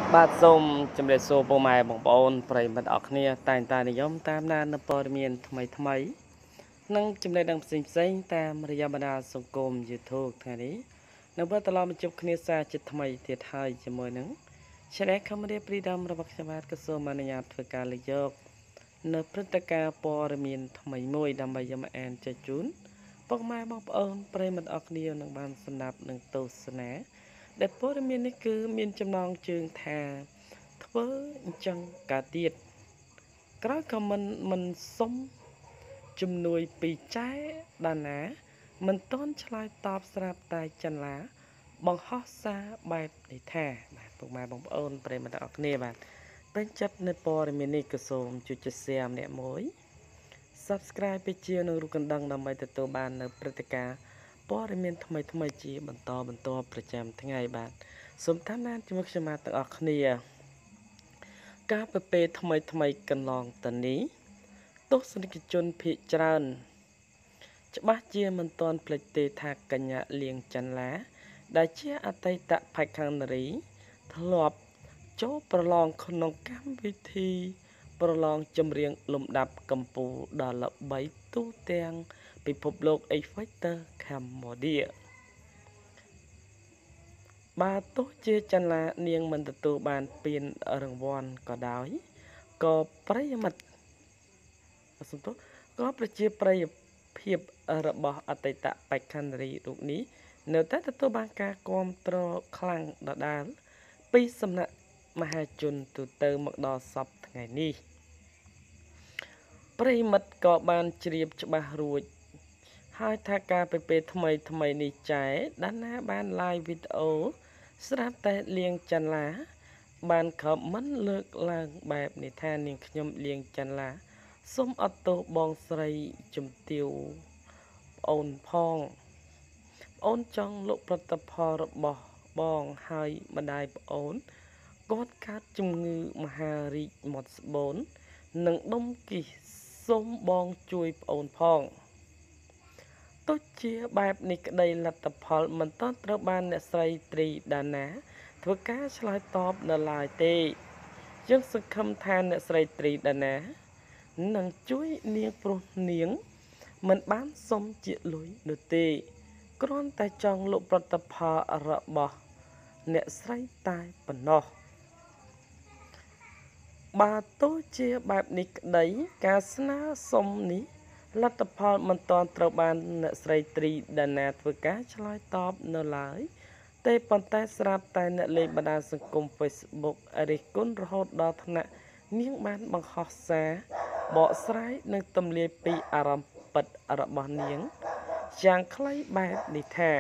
បាទសូមជម្រាបសួរពុកម៉ែបងប្អូនប្រិយមិត្តអរគ្នាតែងតែនិយមតាមដាននៅព័ត៌មានថ្មីនិងចំណេះដឹងផ្សេងតាមរយៈបណ្ដាសង្គម YouTube ថ្ងៃនេះនៅពេលត្រឡប់មកជួបគ្នាសារជាថ្មីទៀតហើយជាមួយនឹង Chanla ខមរៀបព្រីដំរបស់ខ្ញុំបាទក៏សូមអនុញ្ញាតធ្វើការលើកយកនៅព្រឹត្តិការណ៍ព័ត៌មានថ្មីមួយដើម្បីយកមកអានចែកជូនពុកម៉ែបងប្អូនប្រិយមិត្តអរគ្នានឹងបានស្ដាប់និងទស្សនាដែលព័ត៌មាននេះគឺមានចំណងជើងថាធ្វើអញ្ចឹងកើតទៀតក្រោយខមមិនសុំជំនួយពីចែដាណាមិនទាន់ឆ្លើយតបស្រាប់តែចិនឡាបង្ហោះសារបែបនេះថាបាទពុកម៉ែបងប្អូនប្រិយមិត្តអរគ្នាបាទពេញចិត្តនៅព័ត៌មាននេះក៏សូមជួយចែក share ម្នាក់មួយ Subscribe ពីជានឹងរូបកណ្ដឹងដើម្បីទទួលបាននៅព្រឹត្តិការណ៍ព័ត៌មានថ្មីជាបន្តប្រចាំថ្ងៃបាទសូមតាមដានជាមួយខ្ញុំបាទទាំងអស់គ្នាការប្រពៃថ្មីកន្លងទៅនេះទស្សនិកជនភាគច្រើនច្បាស់ជាមិនទាន់ភ្លេចទេថាកញ្ញាលៀងចន្លាដែលជាអតីតភក្ខានារីធ្លាប់ចូលប្រឡងក្នុងកម្មវិធីប្រឡងចម្រៀងលំដាប់កម្ពុជាដ៏ល្បីទូទាំងពិភពលោក Factor Cambodia បើទោះជាចន្លានាងមិនទទួលបានពានរង្វាន់ក៏ដោយក៏ប្រិយមិត្តក៏ប្រជាប្រិយភាពរបស់អតីតបេក្ខនារីរូបនេះនៅតែទទួលបានការគាំទ្រខ្លាំងដដែលពីសំណាក់មហាជនទូទៅមកដល់សប្តាហ៍ថ្ងៃនេះប្រិយមិត្តក៏បានជ្រាបច្បាស់រួចហើយថាការប្រពៃថ្មីនេះចែដាណាបាន live វីដេអូស្រាប់តែលៀងចន្លាបានខមមិនលើកឡើងបែបនេះថានាងខ្ញុំលៀងចន្លាសូមអត់ទោសបងស្រីជំទាវប្អូនផងប្អូនចង់លោកផលិតផលរបស់បងហើយម្ដាយប្អូនគាត់កើតជំងឺមហារីកមាត់ស្បូននិងដុំគិសសូមបងជួយប្អូនផងទោះជាបែបនេះក្តីលទ្ធផលមិនទាន់ត្រូវបានអ្នកស្រីត្រីដាណាធ្វើការឆ្លើយតបនៅឡើយទេយើងសង្ឃឹមថាអ្នកស្រីត្រីដាណានឹងជួយនាងព្រោះនាងមិនបានសុំជាលុយនោះទេគ្រាន់តែចង់លក់ផលិតផលរបស់អ្នកស្រីតែប៉ុណ្ណោះបើទោះជាបែបនេះក្តីការស្នើសុំនេះលទ្ធផលមិនទាន់ត្រូវបានអ្នកស្រីត្រីដាណាធ្វើការឆ្លើយតបនៅឡើយតែប៉ុន្តែស្រាប់តែអ្នកលេងបណ្ដាញសង្គម Facebook រិះគន់រហូតដល់ថ្នាក់នាងបានបង្ហោះសារបកស្រាយនិងទម្លាយពីអារម្មណ៍ពិតរបស់នាងយ៉ាងខ្លីបែបនេះថា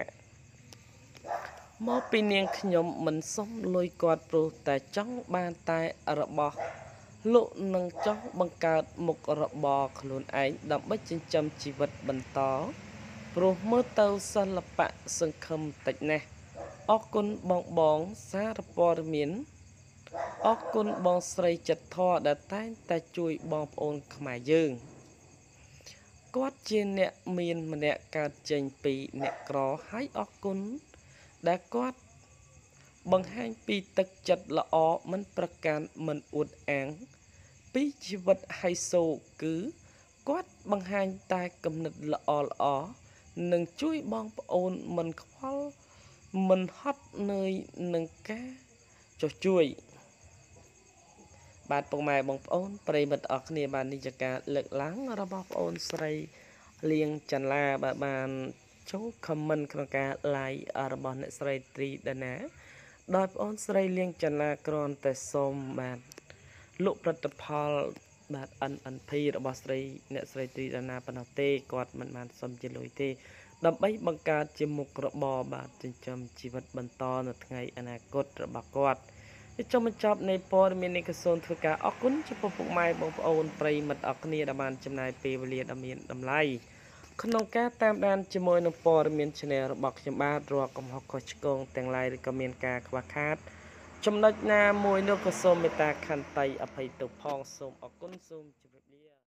មកពីនាងខ្ញុំមិនសុំលុយគាត់ព្រោះតែចង់បានតែរបស់លោកនឹងចង់បង្កើតមុខរបរខ្លួនឯងដើម្បីចិញ្ចឹមជីវិតបន្តព្រោះមើលទៅសិល្បៈសង្ឃឹមតិចណាស់អរគុណបងសារព័ត៌មានអរគុណបងស្រីចិត្តធរដែលតែងតែជួយបងប្អូនខ្មែរយើងគាត់ជាអ្នកមានម្នាក់កើតចេញពីអ្នកក្រហើយអរគុណដែលគាត់បង្ហាញពីទឹកចិត្តល្អមិនប្រកាន់មិនអួតអាងពីជីវិតហៃសូគឺគាត់បង្ហាញតែគំនិតល្អនិងជួយបងប្អូនមិនខ្វល់មិនហត់នឿយនឹងការចុះជួយបាទពុកម៉ែបងប្អូនប្រិយមិត្តអរគ្នាបាននេះជាការលើកឡើងរបស់ប្អូនស្រីលៀងចន្លាបាទបានចូល comment ក្នុងការ like របស់អ្នកស្រីត្រីដាណាដោយប្អូនស្រីលៀងចន្លាគ្រាន់តែសូមបាទលក់ផលិតផលបាទ NNP របស់អ្នកស្រីត្រីដាណាប៉ុណ្ណោះទេគាត់មិនបានសុំជាលុយទេដើម្បីបង្កើតជាមុខរបរបាទចិញ្ចឹមជីវិតបន្តនៅថ្ងៃអនាគតរបស់គាត់ចុងបញ្ចប់នៃព័ត៌មាននេះក៏សូមធ្វើការអរគុណចំពោះពុកម៉ែបងប្អូនប្រិយមិត្តអរគ្នាដែលបានចំណាយពេលវេលាដ៏មានតម្លៃក្នុងការតាមដានជាមួយនឹងព័ត៌មាន Channel របស់ខ្ញុំបាទរាល់កំហុសខុសឆ្គងទាំងឡាយឬក៏មានការខ្វះខាតចំណុចណាមួយនោះក៏សូមមេត្តាខន្តីអភ័យទោសផងសូមអរគុណសូមជម្រាប